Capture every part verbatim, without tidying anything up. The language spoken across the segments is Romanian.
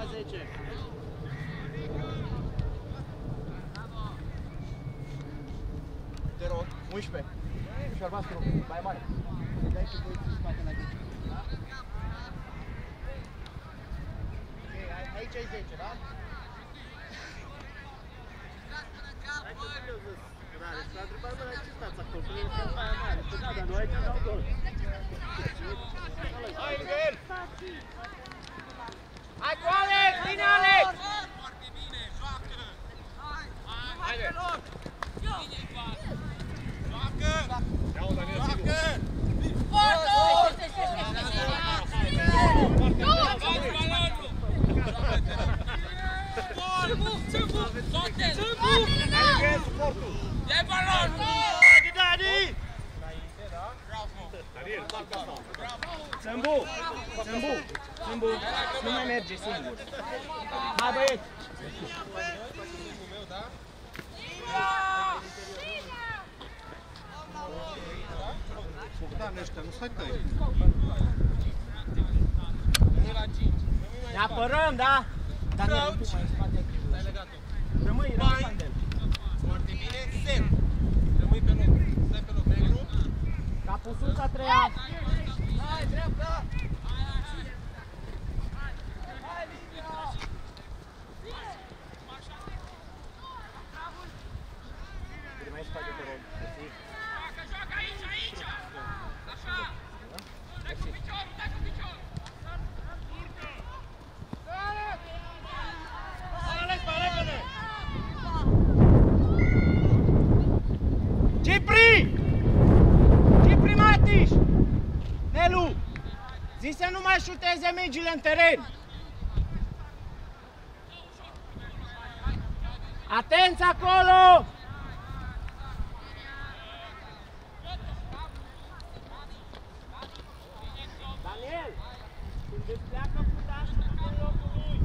la zece. Te rog, unsprezece. Și albastru, mai mare. Dai și voi în spate la zece. Aici ai zece, da? S-a întrebat mă la ce stați acolo, că e în aia mare. Păi da, dar nu aici dau gol. Hai, lângă el! Hai cu Alex! Vine Alex! Foarte bine, joacă! Haide! Joacă! Joacă! Dai balon! Dadi, Dadi! Sâmbu! Sâmbu! Sâmbu! Nu mai merge singur. Hai băieți! Bogdan, ăștia nu stai tăi. Ne apărăm, da? Dar nu mai în spate. Rămâi, rămâi, Pandel. Foarte bine, zero. Rămâi pe loc. Stai pe loc. Negru. Capul sus a treia. Hai, dreapta. Mai în spate, te rog. Joacă aici, aici. Așa. Dai cu piciorul, dai cu piciorul. Alex, mai repede! Cipri! Cipri Matiș! Nelu! Zi să nu mai șuteze mingile în teren! Atenți acolo! Daniel! Când îți pleacă fundașul în locul lui!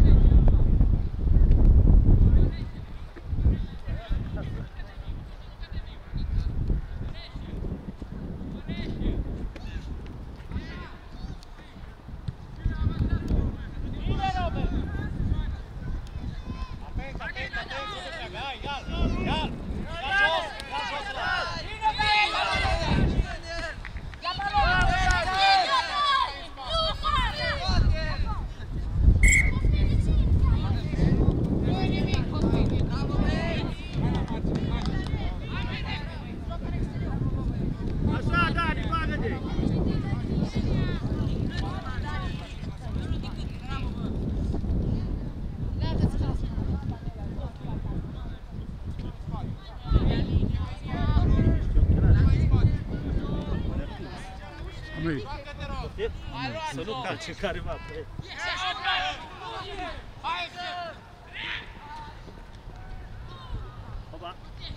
Să nu calce careva pe el. Opa!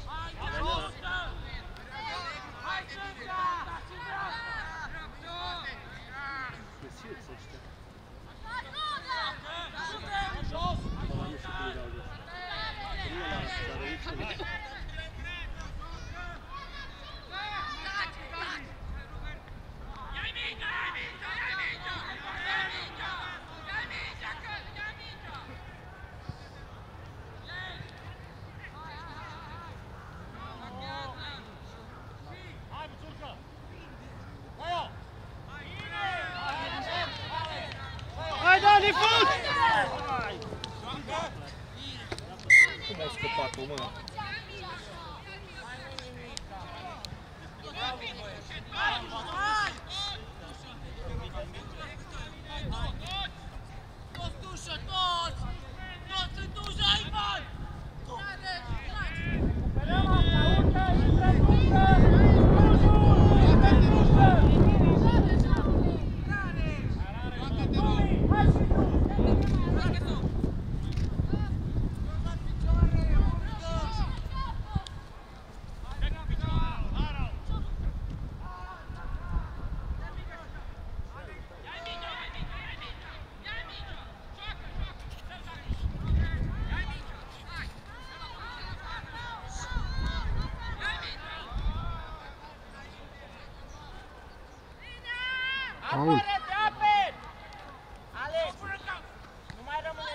Hai, Dani, fut! Cum ai scăpat-o, mă? Paul. Alex! Nu mai rămâne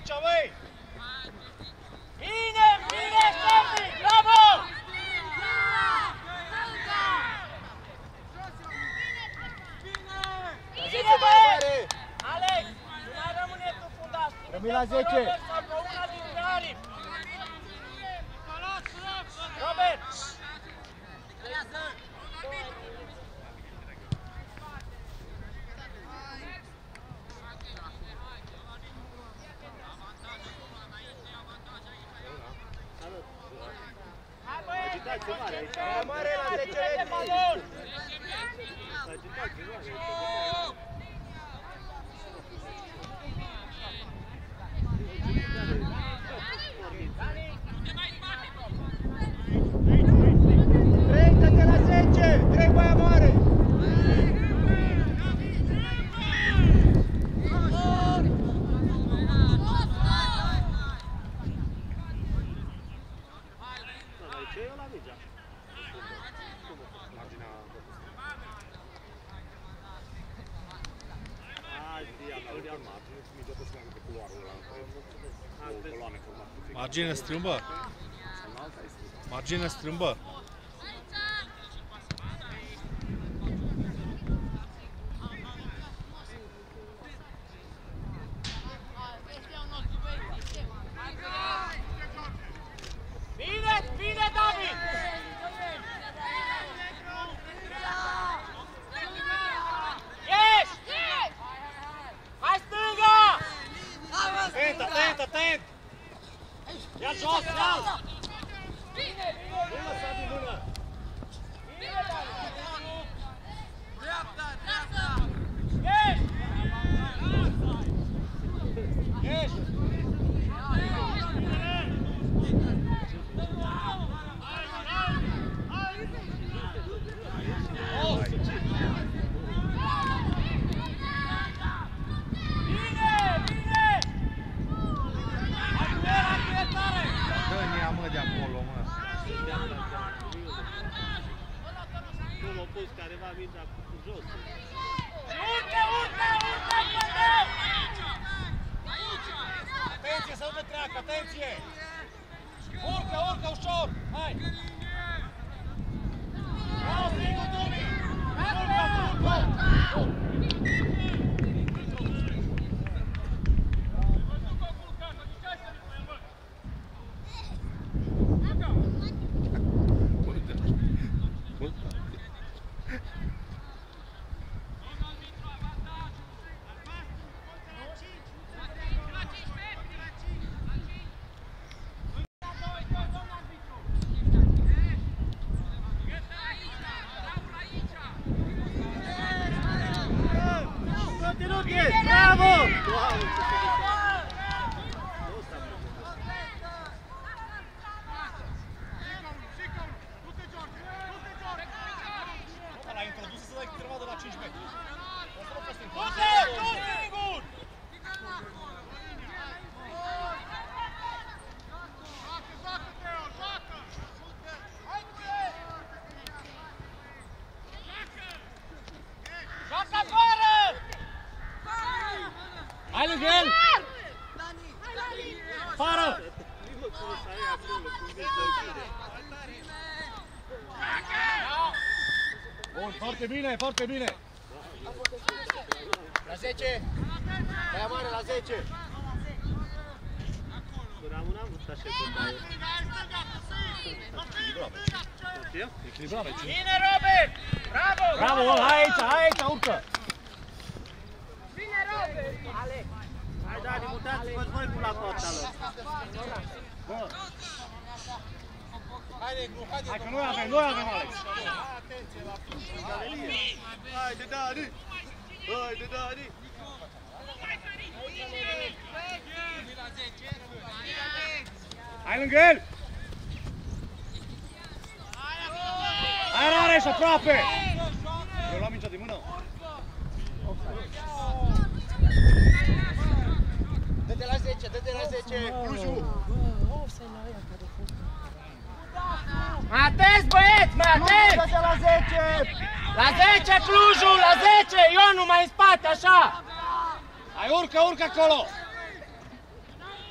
aici, băi! Bine, bine, Serbi! Bravo! zece băi! Alex, nu mai rămâne tu fundaș. Rămâi la zece. Sau pe una dintre aripi. Robert! Agitație mare aici. Mai mare la zece metri. Agitație mare. Trei-te la zece! Trei băia mare! Margine strâmbă. Margine strâmbă. Bine, bine, David! Ești! Hai stânga! Atent, atent, atent! Ia jos, ia! Bine, bine, Nu lăsa din mână! bine, David! Dreapta, dreapta! Ești! Ești! Dă-ne-a, mă, de acolo, mă. Nu m-a pus careva mingea cu jos. Urcă, urcă, urcă, pădeu! Atenție, să nu te treacă, atenție! Urcă, urcă, ușor! Hai! Vreau singur, Dumi! Urcă, urcă! Bravo! L-a introdus să dai câteva de la cinci metri. Du-te, tu singur! Joacă afară! Hai lângă el! Fară! Bun, foarte bine, foarte bine! La zece! Băia mare, la zece! Echilibrat aici. Bine, Robert! Bravo! Bravo, hai aici, hai aici, urcă! Bine, Robert! Alex! Hai, Dani, mutați-vă voi cu la cota lor. Bă! Haide, nu, haide! Hai că noi avem, noi avem, Alex! Atenție la galerie! Haide, Dani! Haide, Dani! Hai lângă el! Hai, Rareș, aproape! Eu luam mingea din mână. Dă-te la zece, dă-te la zece, Clujul! Mai atenți, băieți, mai atenți! Dă-te la zece! La zece, Clujul, la zece! Ionu, mai în spate, așa! Hai, urcă, urcă acolo!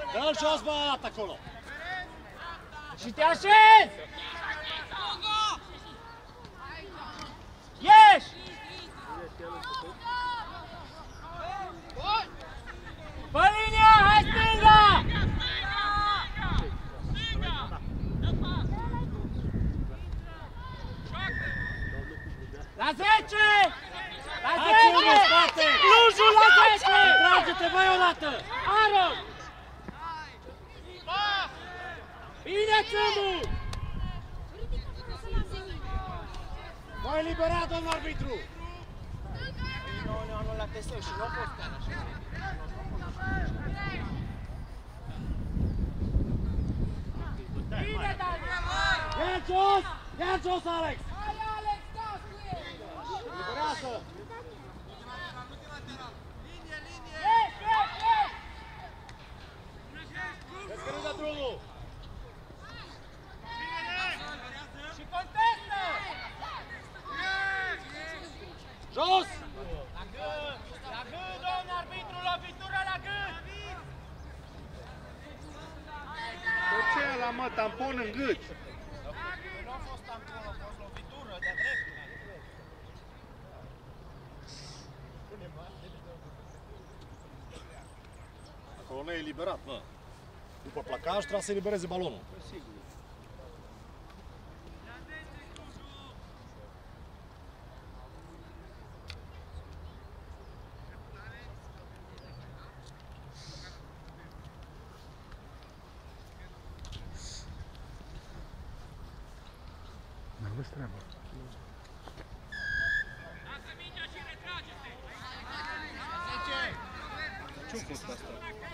Dă-l jos, bă, acolo! Și te așezi! Ieși! Pe linia, hai stânga! La zece! La zece! Clujul la zece! Trage-te, băi, odată! Aro! Bine, Țâmbu! M-a eliberat, domn arbitru! Nu, nu, nu, la T S și nu a fost chiar așa. Bine, Daniel! Ia jos! Ia jos, Alex! Hai, Alex, dați cu el! Eliberează! Ieși, ieși, ieși! Vezi că nu dă drumul! Și contestă! Jos! La gât! La gât, domn arbitru, lovitură la gât! De ce ăla, mă, tampon în gât? Nu a fost tampon, a fost lovitură de-a dreptul. Acolo nu e eliberat, mă. După placaj trebuie să elibereze balonul. Sigur. N-aveți treabă. Lasă mingea și retrage-te! Ce-a fost asta?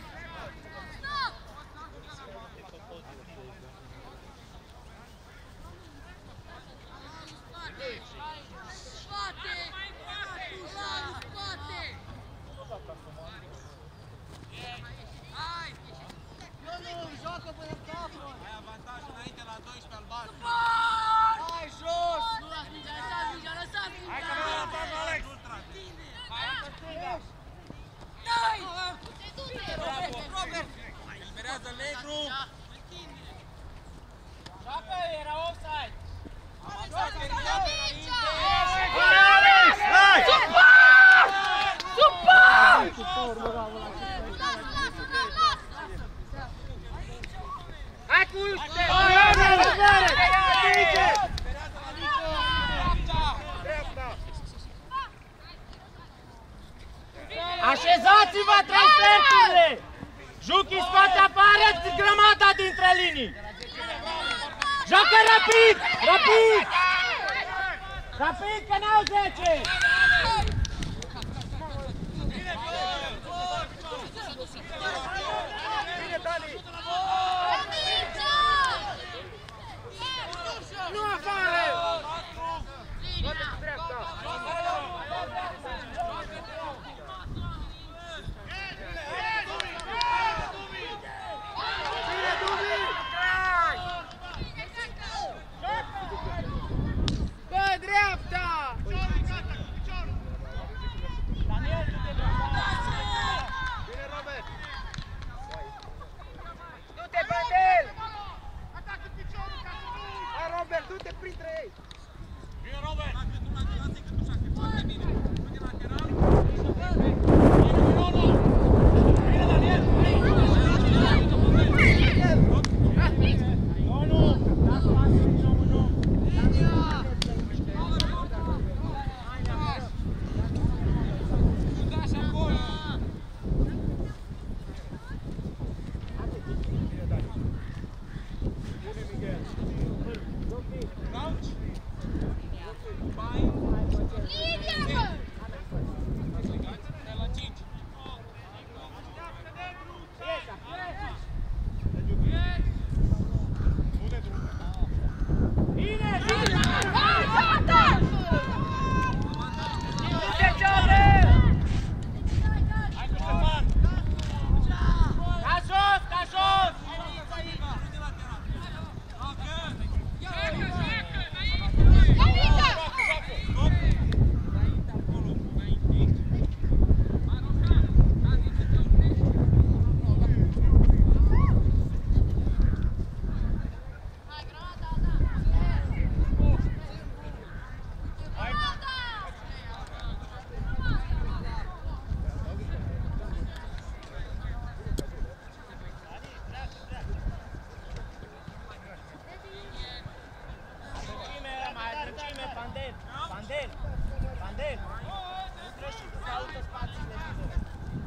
Hai, jos! Nu lași mingea, lăsați mingea, lăsați mingea! Hai că nu lăsați, Alex! Hai, încă stânga! Dai! Robert! Eliberează negru! Joacă, era offside! Hai cu uite! Așezați-vă transferurile! Juchi scoate afară grămada dintre linii! Joacă rapid! Rapid! Rapid că n-au zece! Nu afară! Pe dreapta! Bine, Robert! Vandel! Vandel! Nu greși să se audă spațiile libere.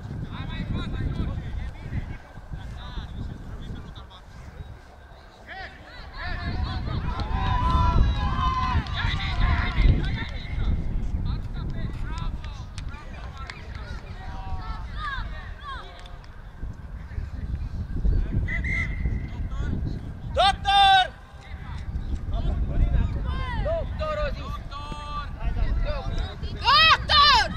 Doctor! Doctor, o zis! Doctor!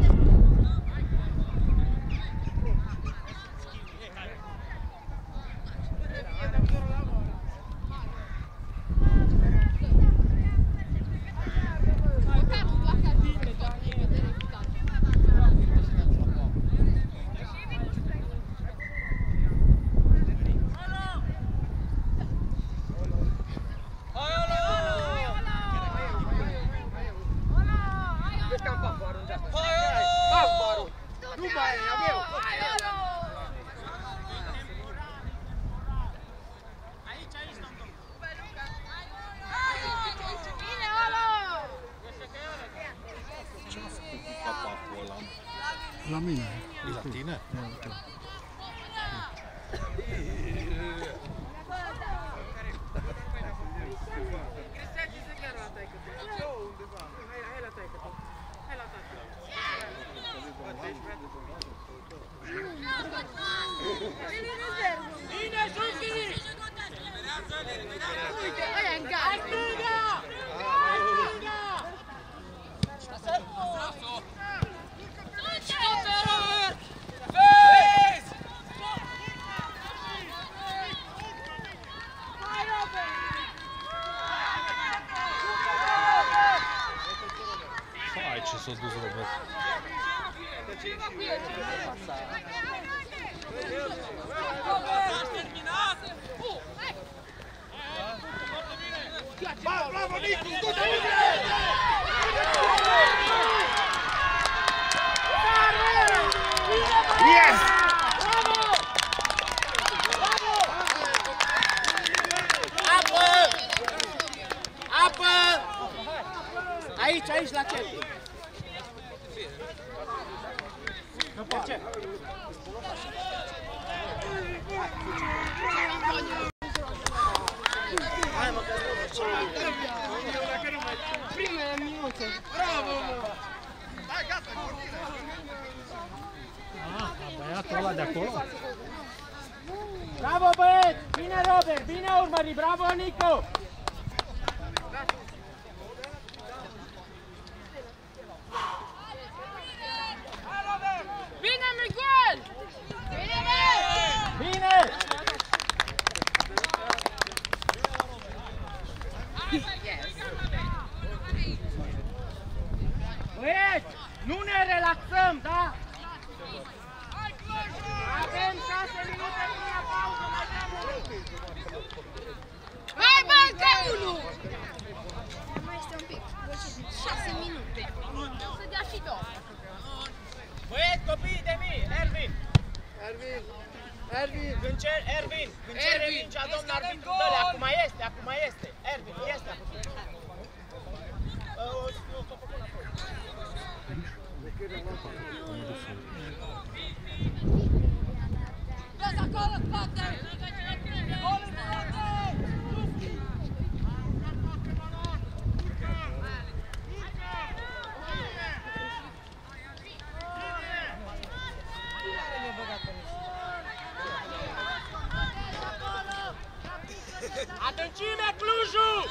Măcar un placat bine, doamne, e de rezultat. Nu mai e, am eu! Aici, aici, domnul! Bine, alo! Ce-a făcut cu capacul ăla? La mine. E la tine? Da, da. Bine, Juki! Uite, ăia în gara! Stânga! Stopper! Vezi! Hai, ce s-a dus Robert. Bravo, Nicu! Du-te! Yes! Apă! Apă! Aici, aici, la ce? De ce? Hai mă, că Primele minute! Bravo, mă! Hai, gata, cortină! Ah, a băiatul ăla de acolo? Bravo, băieți! Bine, Robert! Bine urmărit! Bravo, Nico! Bine, Miguel! Bine, bine! Bine! Băieți! Nu ne relaxăm, da? Avem șase minute până la pauză, mai dăm unul! Hai, bă, încă unul! Mai este un pic. șase minute. Să dea și două. Băieți, copiii de mii! Ervin! Ervin! Ervin! Când cer, Ervin! Când cere Ervin, mingea, domn este arbitru, gol! dă-le! Acum este, acum este! Ervin, este acum! O să fiu o copăcă înapoi. Vezi acolo, în spate! Gol în spate! Adâncime, Clujul!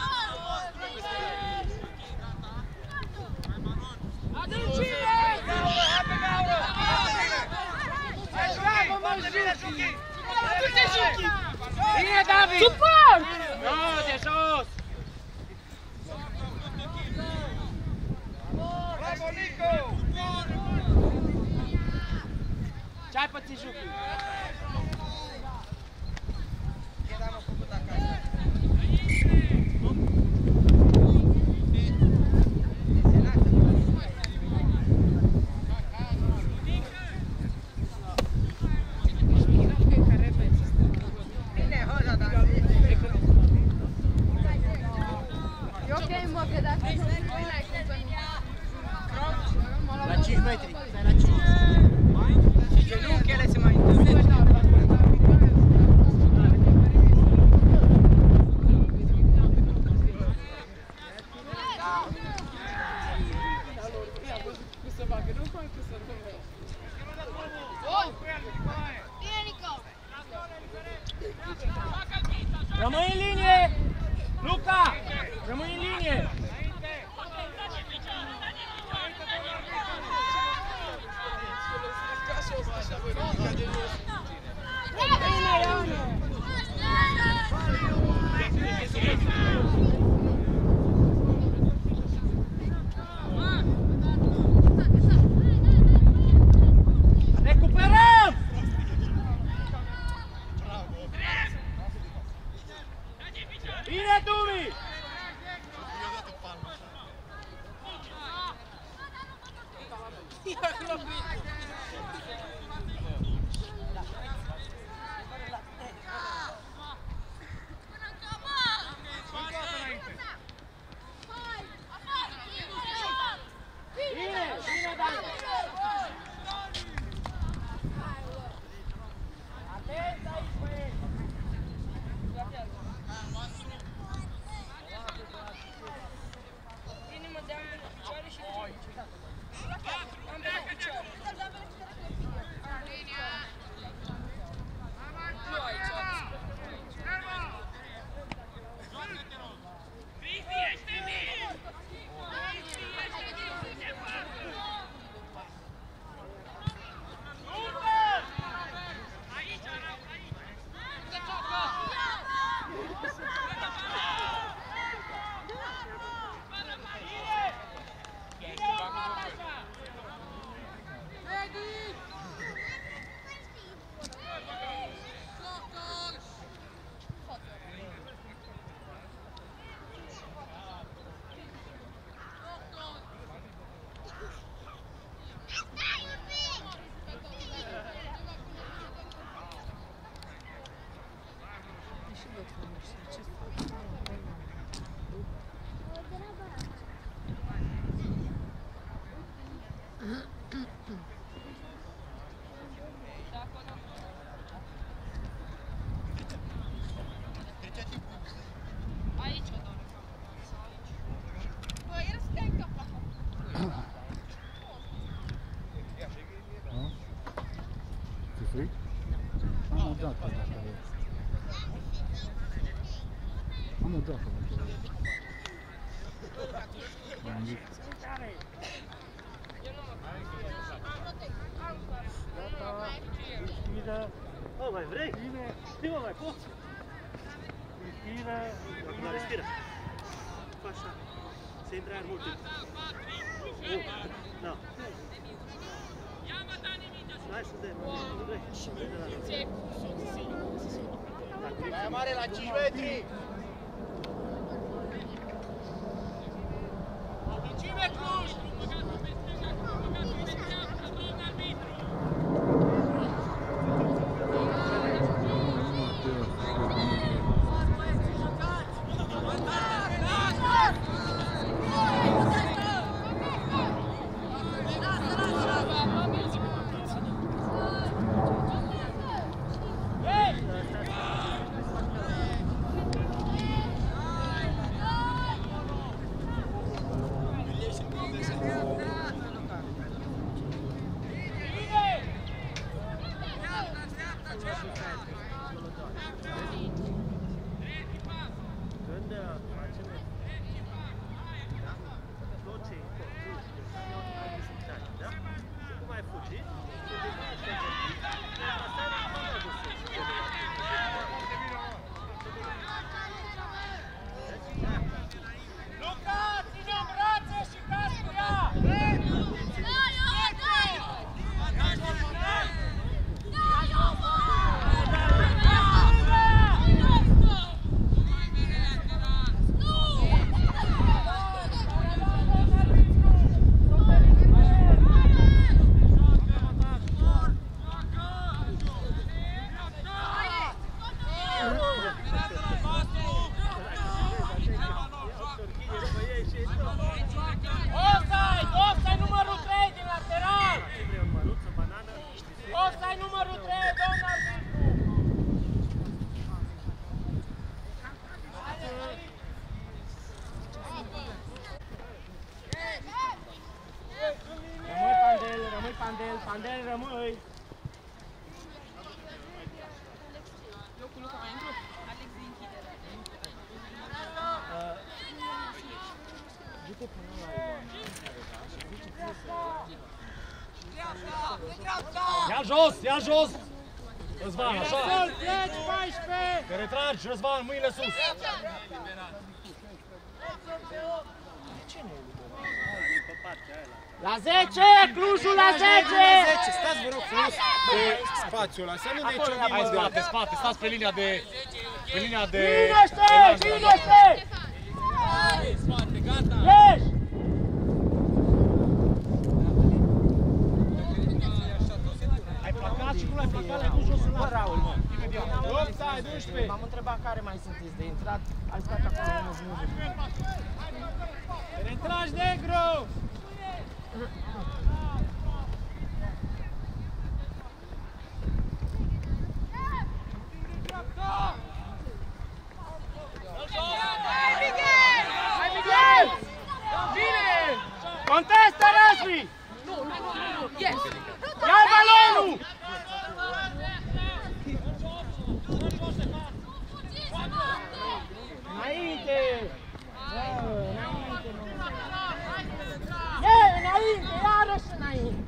Adâncime! Bravo, mă, Juki! Du-te, Juki! Bine, David! Suport! No, de jos! Bravo, Nico! Ce-ai pățit, Juki? E ok, mă, că dacă nu ai cum pe mine. cinci metri. Stai la cinci. Genunchiele se mai întâmplă. Rămâi în linie! Luca! Rămâi în linie! Recuperăm! Bine, Dumi! Am o dată. Bă, mai vrei? Bine, mai poți? Respiră, acum respiră. Fă așa. Se intre aer mult timp. Da. Hai să dăm. Nu vrei? Mai mare la cinci metri! Avicine Cluj! măi! Eu cu Luca mai intru? Alex de închidere. Du-te până la Ia jos, ia jos! Răzvan, așa! Sol, pleci, paisprezece! Te retragi, Răzvan, mâinile sus! La zece! Clujul la zece! Stați, vă rog frumos, pe spațiul ăla, să nu ne ciocnim. Hai, spate, spate, stați pe linia de... Pe linia de... Liniște! Liniște! Ieși! Ai placat și cum l-ai placat, l-ai dus jos în Bă, Raul, mă! Offside, unsprezece. M-am întrebat care mai sunteți de intrat, ai stat acolo în urmă. Te retragi, negru! Hai, Miguel! Bine! Contestă, Răzvi! Nu, nu, nu, nu, yes! Ia-i balonul! Înainte! Bravo, înainte, mă! Ie, înainte, iarăși înainte!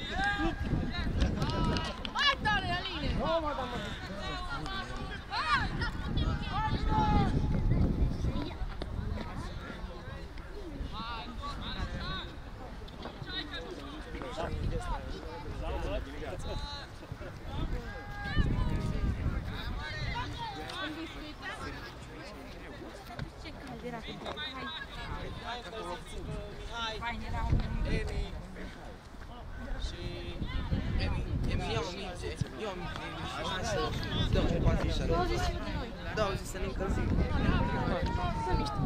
Mai tare la linie! Nu, mă, dar mă... Ce cald era cu tine, hai! Hai, era un minut. Eu am mințe, eu am mințe, să dăm o parte așa. douăzeci și unu de noi. Da, au zis să ne încălzim. Să miști.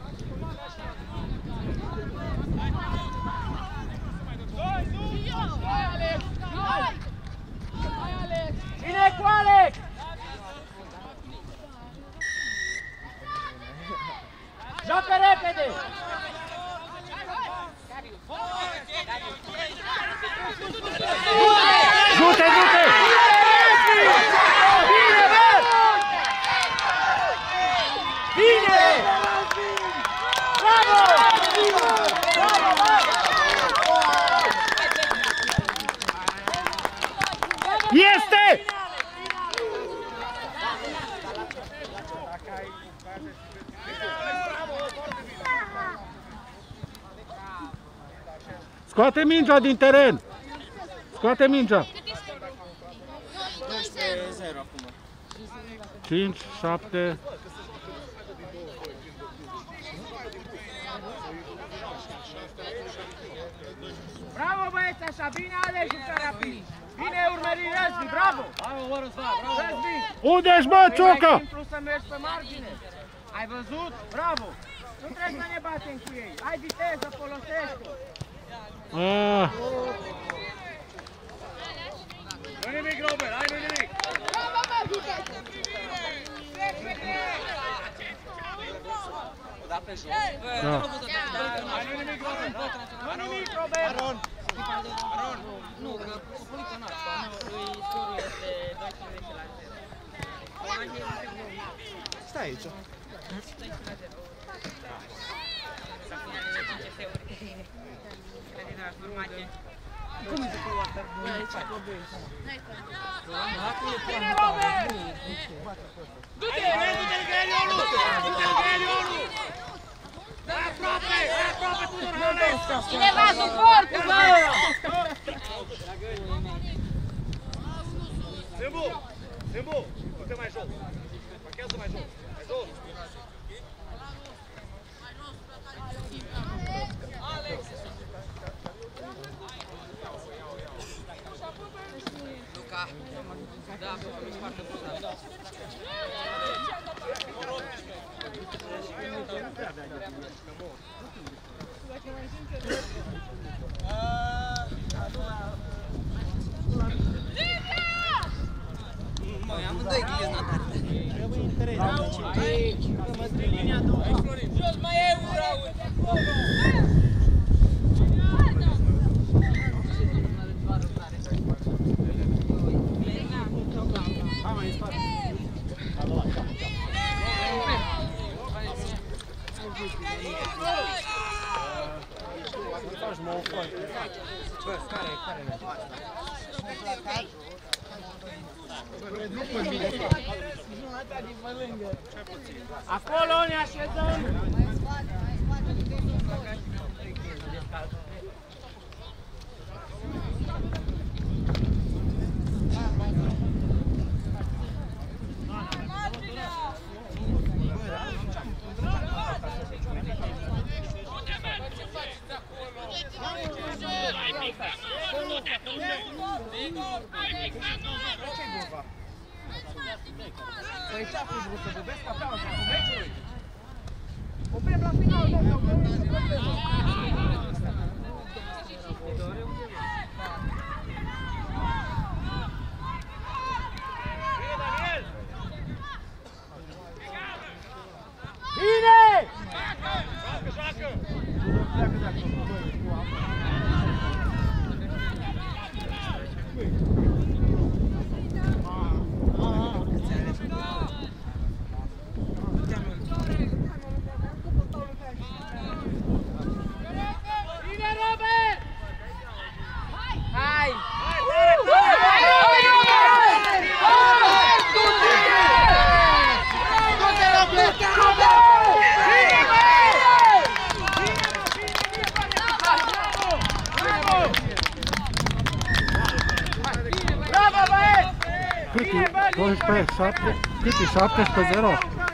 Bine cu Alex! Joacă repede! Du-te, du-te! Bine, bă! Bine! Bravo! Bravo, bă! Este! Scoate mingea din teren! Scoate mingea! cinci, șapte... Bravo, băieți, așa, bine Alex, jucă rapid! Bine urmări Răzvi, bravo! Bravo, bă, Răzvan, bravo! Răzvi! Unde-și, bă, E mai Ciucă? simplu să mergi pe margine. Ai văzut? Bravo! Nu trebuie să ne batem cu ei. Ai viteză, folosește-o. Ah. Nu nimic, Robert, hai, nu nimic! Da, pe jos. Da. Hai, nu nimic, Robert! Nu nimic, Robert! Aron! Aron! Nu, că cu poliționat. Lui scorul este doisprezece la zero. Stai aici. Bine, Robert! Du-te! Du-te lângă Elionu! Du-te lângă Elionu! Hai aproape! Hai aproape, Tudor Hănescu! Cineva suportul, bă! Sâmbu! Sâmbu! Du-te mai jos! Parchează mai jos! Mai jos! Luca! Da, mi-și foarte bun. Măi, amândoi ghiliți natare. Trebuie interes. Aici, pe linia două. Jos mai e un Raul! Bă, care, care Acolo ne așezăm! Păi ce-a fost vrut să bubesc cafea în timpul meciului? Oprim la final, nu, nu, nu, nicio problemă. Bine! Joacă, joacă! Pleacă de acolo. Bine, Robert! Hai! Du-te la bloc! Bravo, băieți! Cât e? doisprezece, șapte? Cât e? șaptesprezece zero?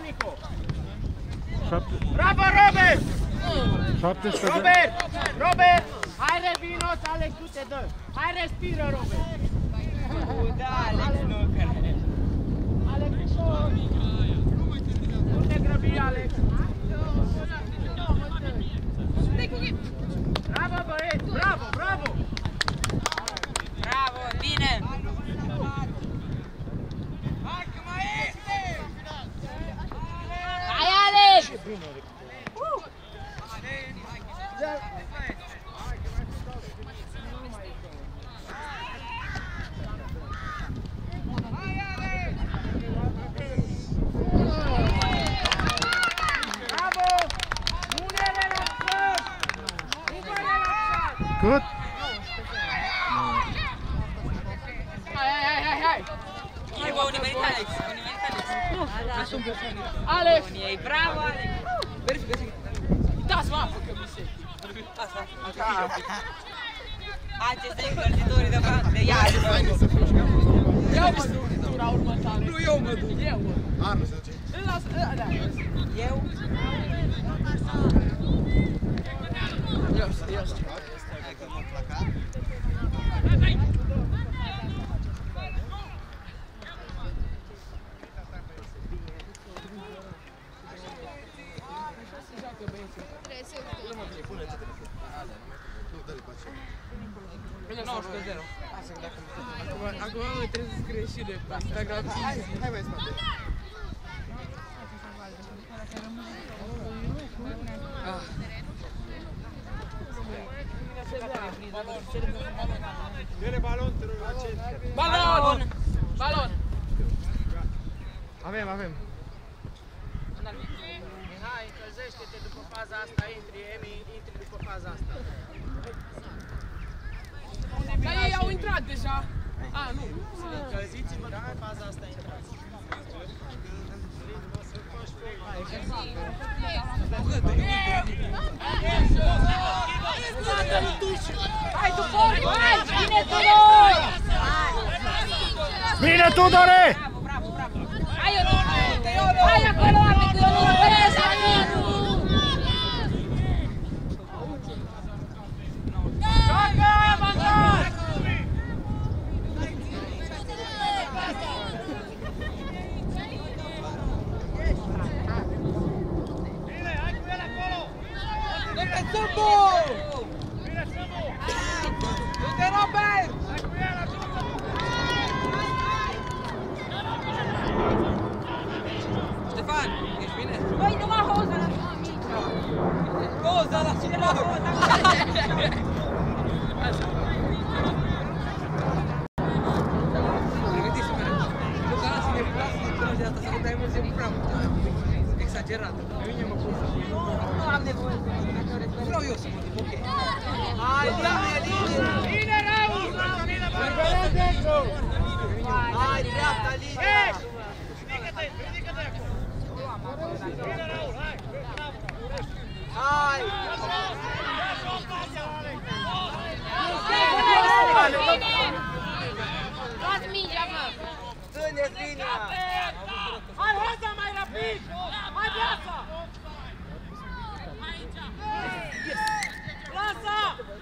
Bravo, Robert! șaptesprezece zero? Robert! Robert! Hai revino, Alex, tu te dă! Hai respiră, Robert! Da, Alex, nu, că... Alex, nu te grăbi, Alex! Bravo, băieți! Bravo, bravo! Bravo, bine! Hai, Alex! Bravo! Nu ne relaxăm! Nu vă relaxați! Cât? Hai, hai, hai, hai, hai! E bă, unii merit Alex, unii merit Alex. Alex! Unii ei, bravo, Alex! Vezi, vezi. Dați-mă apă, că mi se... Asta, asta. Acestea încălzitorii de bani, de ia, de bani. Eu mă duc tura următoare. Nu, eu mă duc. Eu mă duc. Arnu se duce. Îl las, da. Eu? Eu știu, eu știu. nouăsprezece zero. Acum mă trebuie să scrie și de pe Instagram. Hai, hai mai spate. Dă-le balon, te rog, la centru. Balon! Balon! Avem, avem. Hai, încălzește-te după faza asta, intri, Emi, intri după faza asta. Dar ei au intrat deja. A, nu. Încălziți-vă după faza asta, intrați. Hai, Tudor! Hai! Bine, Tudor! Bine, Tudore! Bravo, bravo, bravo. Hai, Ionut! Hai acolo, oameni, că Ionut operează! Joacă, avantaj! Bine, hai cu el acolo! Du-te, Sâmbu! Bine, Sâmbu! Du-te, Robert! Hai cu el, ajută-l! Ștefan! Ridică-te, ridică-te acolo! Bine, Raul, hai! Hai! Luați mingea, mă! Țineți linia! Hai, Hoza, mai rapid! Hai, viața! Lasă!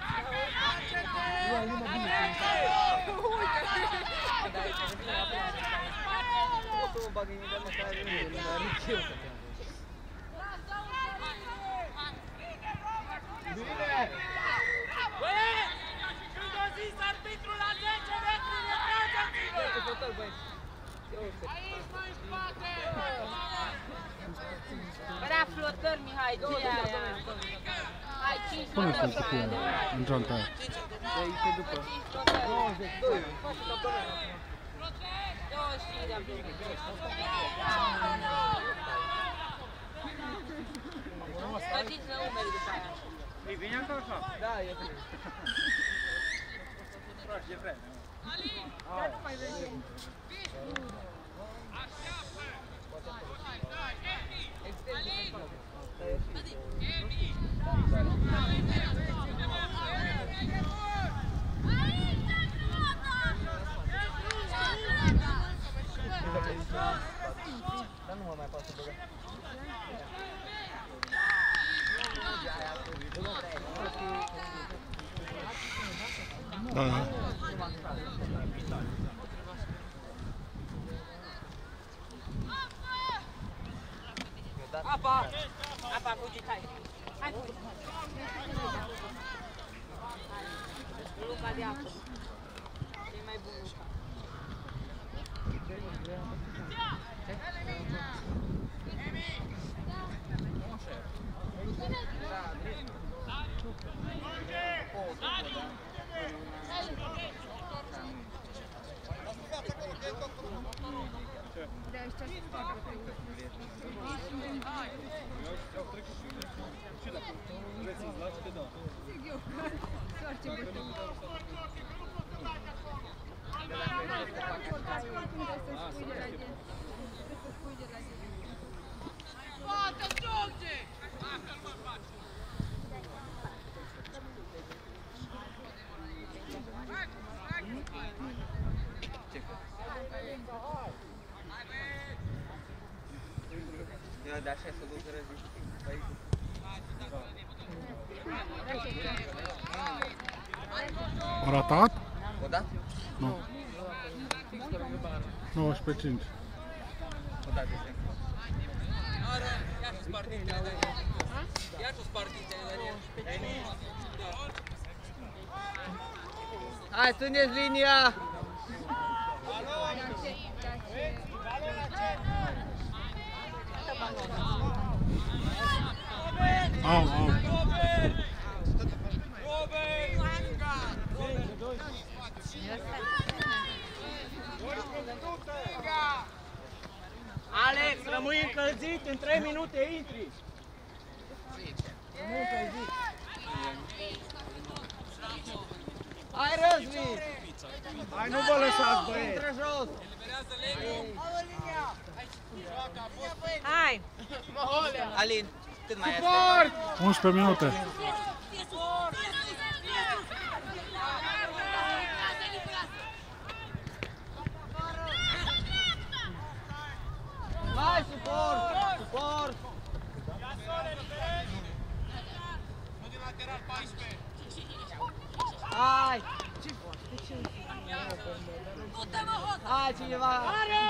Băi! Când o zis arbitrul la zece metri, retrageți-vă! Aici, mai în spate! Vrea flotări, Mihai, ce e aia? Hai, cinci Pune flotări să pe cu aia de în geanta aia. cinci flotări. douăzeci și cinci de aprilie. Stătiți-ne umerii după aia. E bine acolo așa? Da, e bine. Proaște, e vreme. Dar nu mai vezi. Dar nu mă mai poate băga. Da, da. Apa! Apa, fugi, hai! Hai, fugi. Luca de apă. E mai bun Luca. Eu de așa să duc să rezist. A ratat? O dat? Nu. nouăsprezece cinci. O dat este. Ia și spartitele de aici. Ia și spartitele de aici. Hai, țineți linia! Au, au. Alex, rămâi încălzit, în trei minute intri. Rămâi încălzit. Hai, Răzvi! Hai, nu vă lăsați, băieți. Intră jos! Hai! Alin, cât mai este? unsprezece minute. Hai, suport! Suport! Hai! Hai, cineva!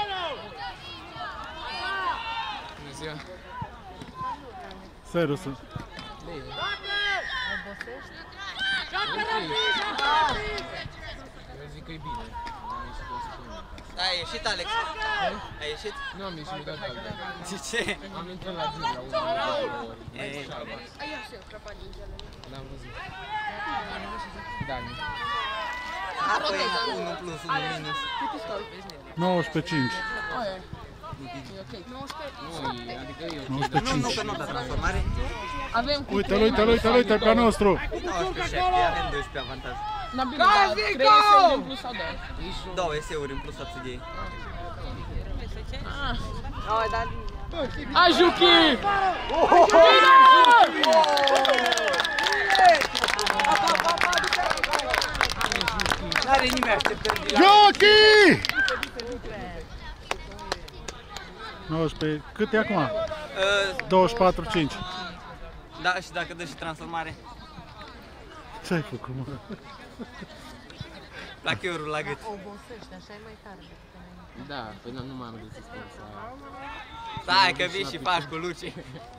Bună ziua! Serios. Eu zic că e bine. Am ieșit două săptămâni. Ai ieșit, Alex? Ai ieșit? Nu am ieșit, dat galben. De ce? Am intrat la gym la unu. L-am văzut. Dani. Apoi unu plus, unu minus. nouăsprezece cinci. Nu, adică eu. nouăsprezece Nu, nu, cinci. că nu da transformare. Avem cu Uite-l, uite-l, uite-l, uite pe al nostru. nouăsprezece șapte, avem doisprezece avantaj. Na bine, dar trei eseuri în plus sau doi? Două eseuri în plus față de ei. Hai, Juki! N-are nimeni așteptări de la... Jochi! nouăsprezece. Cât e acum? douăzeci și patru cinci. Da, și dacă dă și transformare? Ce-ai făcut, mă? Placheurul la gât. Obosește, așa e mai tare. Da, păi nu, nu m-am găsit să... Stai că vii și faci cu Luci.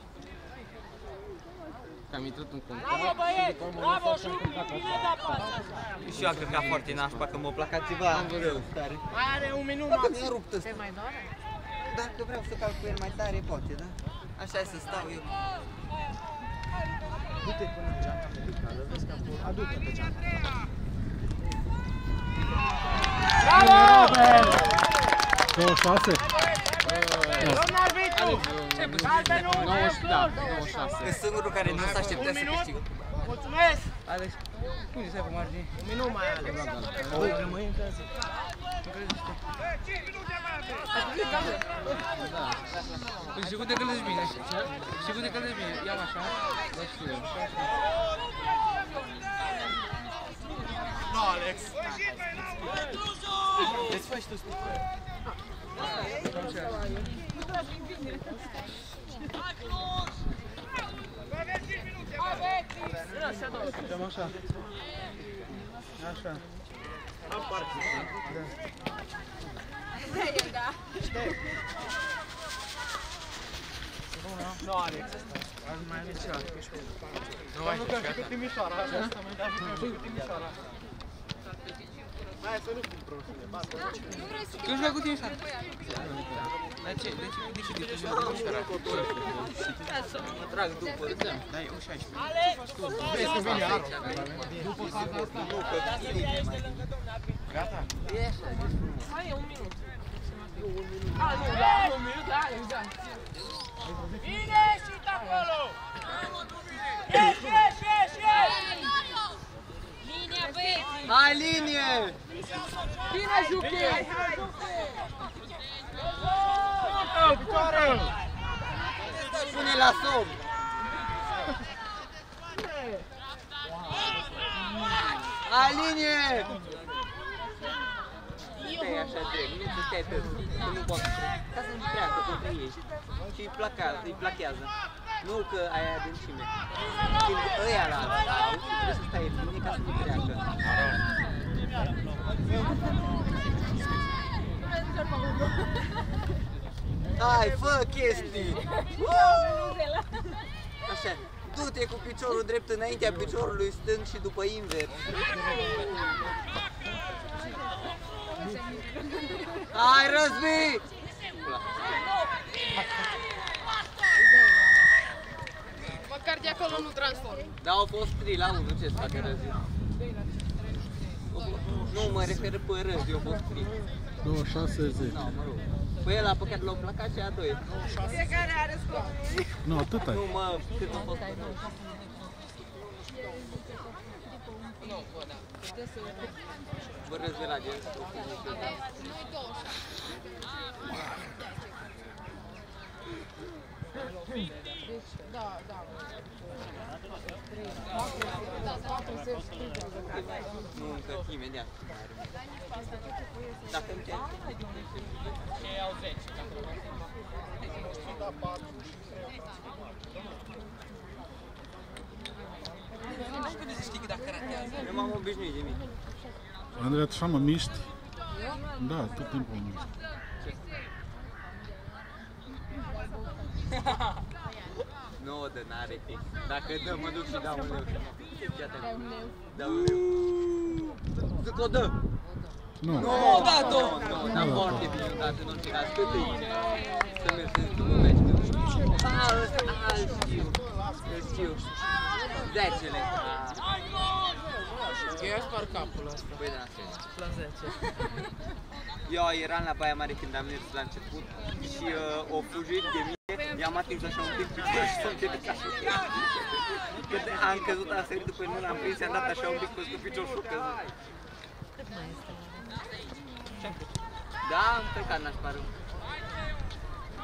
Că am intrat în contact. Bravo, băieți! Bravo, Juki! Bine da pas! Și eu am căcat foarte nașpa, că m-a placat ceva. Am văzut. Mai are un minut, Dacă maxim. mi-a rupt ăsta. Te mai doare? Dacă vreau să calc cu el mai tare, poate, da? Așa e să stau eu. Du-te până în geanta medicală, vezi că acolo, adu-te pe geanta. Bravo! douăzeci și șase? Domnul arbitru! Galbenul, nouăzeci, da, Flor! nouăzeci și șase. E singurul care nu s-a așteptat să câștigă. Mulțumesc! Alex, cum se pe margine? Un minut mai are. Oi, rămâi în casă. Păi și cum te gândești bine? Și cum te gândești bine? Ia-m așa. Da, știu eu. Nu, Alex! Deci faci tu stai. Dăm așa. Așa. Am parte. Da. Nu, Alex! Mai are ceva. Am jucat și cu Timișoara, așa, am mai dat jucat și cu Timișoara. Hai să nu fim prostule, bată. Că eu joc cu Timișoara. Dar ce? De ce? De ce? De ce? Mă trag după. Da, eu șaisprezece. Alex! Vezi că vine Aro. După faza asta, Nu, că vine. Gata? Mai e un minut. Ah, nu, da, un minut, da, exact. Bine, și acolo! Ieși, ieși, ieși, ieși! Linia, băieți! Hai, linie! Bine, Juki! Picioare! Pune la somn! Hai, linie! Stai așa drept, nu te stai pe că nu poate. Ca să-mi treacă pe ei și îi plachează, îi plachează. Nu că aia adâncime. Când ăia la stau, trebuie să stai în linie ca să nu treacă. Hai, fă chestii! Așa, du-te cu piciorul drept înaintea piciorului stâng și după invers. Hai, Răzbi! Măcar de acolo nu transform. Da, au fost trei la unu, ce să facă Răzbi? Nu, mă refer pe Răzbi, au fost trei. douăzeci și șase zece. Nu, mă rog. Păi ăla pe care l-au placat și a doi. Fiecare are scop. Nu, atât ai. Nu, mă, cât a fost? Bă, Răzbi la gen. Da, da. patru seri Nu, încă, imediat. Dacă nu chiar. Ei au zece. Eu m-am obișnuit de mic. Andrei, așa mă miști? Da, tot timpul mă miști. Nu, dă, n-are fi. Dacă dă, mă duc și dau un leu. Dau un leu. Zic o dă! Nu. Nu, da, două! Nu, dar foarte bine, dar în orice caz, cât e? Să mergeți după meci. A, ăsta, a, îl știu. Îl știu. Zecele. Eu aș spar capul ăsta. Păi da, ce? La zece. Eu eram la Baia Mare când am mers la început și uh, o fugit de mine, i-am atins așa un pic picior și s-am pierdut așa. Când am căzut, am sărit după mine, am prins, i-am dat așa un pic pe picior și-o căzut. Da, am plecat, n-aș pare.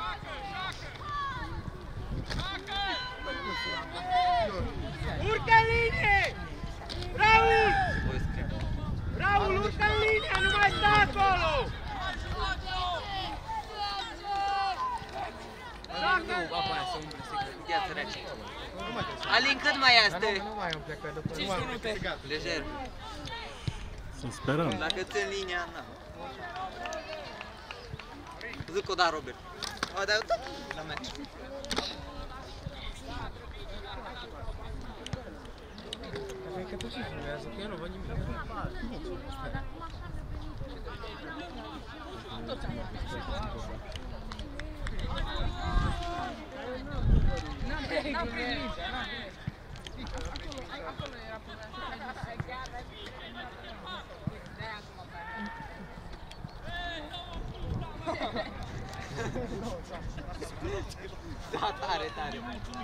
Urcă în linie! Raul! Raul, urcă în linie, nu mai sta acolo! Alin, cât mai este? Nu mai am plecat după. cinci minute. Lejer. Să sperăm. Dacă țin linia, na. Zic o da, Robert. O, dar tot la meci. Cred că tu și filmează, că eu nu văd nimic. N-am prins mingea, n-am prins. Acolo era până Da, tare, tare.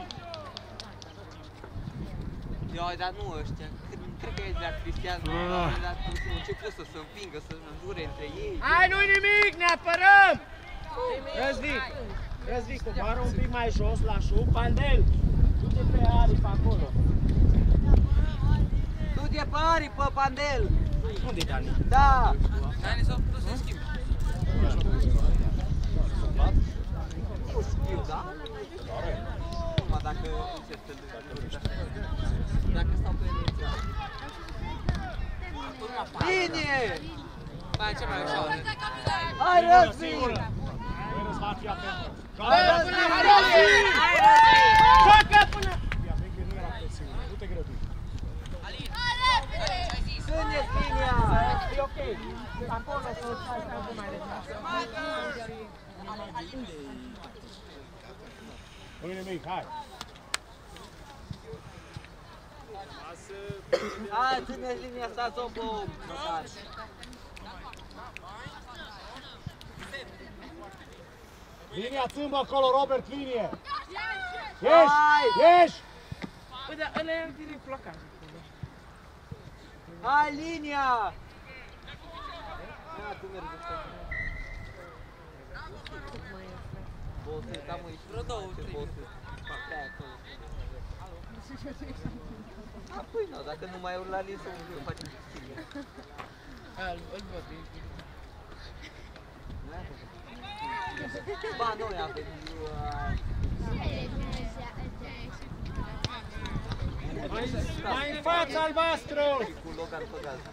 Eu, dar nu ăștia, cred că e de la Cristian, au început să se împingă, să înjure între ei. Hai, nu-i nimic, ne apărăm! Răzvic, Răzvic, coboară un pic mai jos la șuc, Pandel, du-te pe aripă acolo. Du-te pe aripă, Pandel! Unde-i Dani? Da! Dani s-au putut să schimb. Nu știu, da? Numai dacă încerc să dacă stau pe linie. Linie! Mai ce mai ușor. Hai, Răzvic! Hai, Răzvic! Joacă până... Țineți linia! E ok, acolo să stai mai departe. Nu-i nimic, hai! Hai, țineți linia, stați o bom! Linia țâmbă acolo, Robert, linie! Ieși! Ieși! Păi da, ăla e direct placaj. Hai, linia! Ia, tu mergi ăsta. Bosul, cam îi vreo două, trei. Bosul. Stai acolo. Apoi, nu, dacă nu mai urc la listă, nu facem schimb. Îl văd. Ba, nu i-am venit. Mai în fața albastră! Cu Logan pe gaz.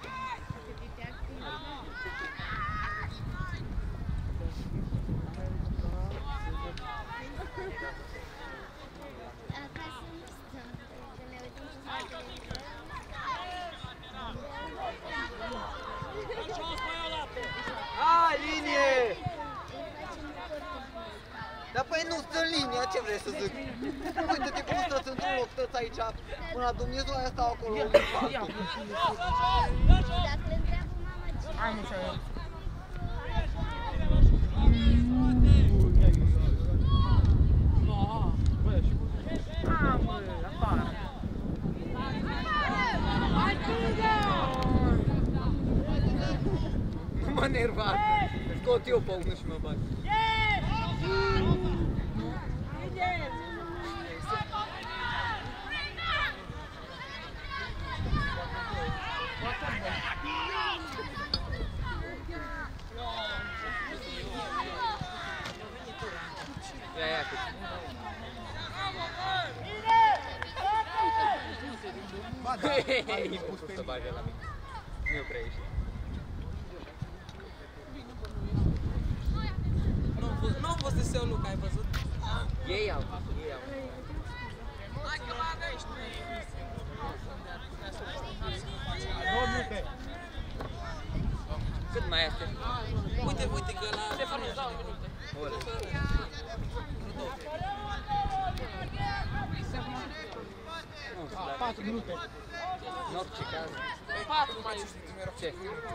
Hai, linie! Dar păi nu stă în linia, ce vrei să zic? Uite-te cum stăți într-un loc, stăți aici, până la Dumnezeu aia stau acolo. Dacă le întreabă mama ce... Am înțeles. Am, afară. Nu mă nerva, scot eu pe unul și mă bag. Ia, ia, cât. Hei, pus să bage la mine. Nu eu prea ieșit. Nu a fost să-ți iau Luca, ai văzut? Ei au, ei au. Cât mai este? Uite, uite că la... Ștefan, îți dau minute. Ore. patru minute. În orice caz. patru mai Ce?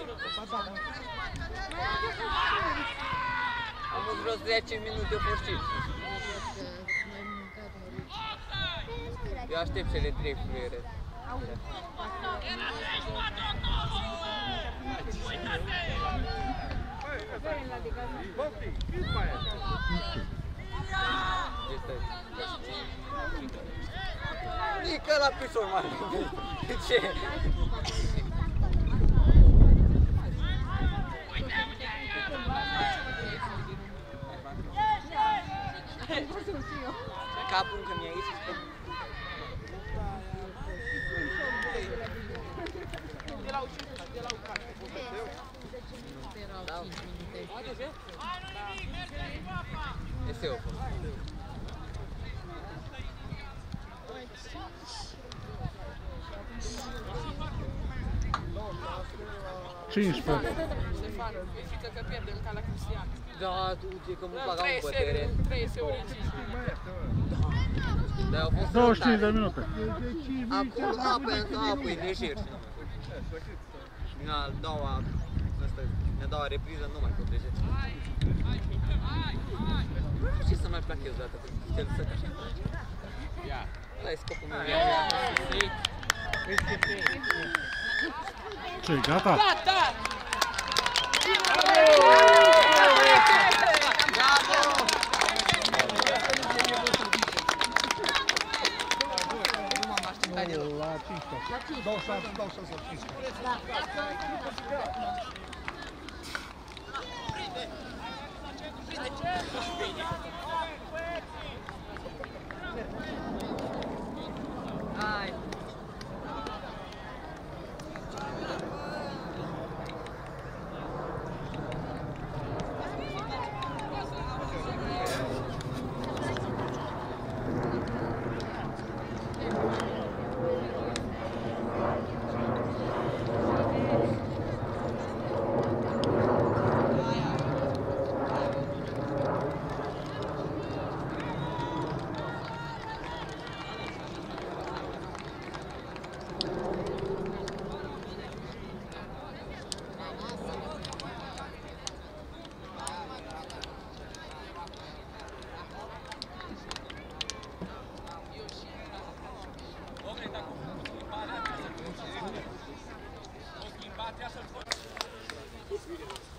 Am vreo zece minute porcit. Eu aștept cele trei fluiere. Nică la picior mare. De ce? Capul încă mi-a ieșit. De la ucitul, de la ucat. Este eu. cincisprezece. Ștefan, e frică că pierdem ca la Cristian. Da, tu ce că mă Dăm băgam trei în putere. seri, trei seri inciși. Dar au fost douăzeci și cinci de tare. minute. Acum apă, apă, e lejer. Din a doua, asta, a doua repriză nu mai pot lejer. Ce să mai plachez dată, că te lăsă așa. Ăla e scopul meu. Ce, gata? Gata! La cincisprezece. douăzeci și șase, douăzeci și șase, cincisprezece. Hai! O schimbat, ia să-l fac.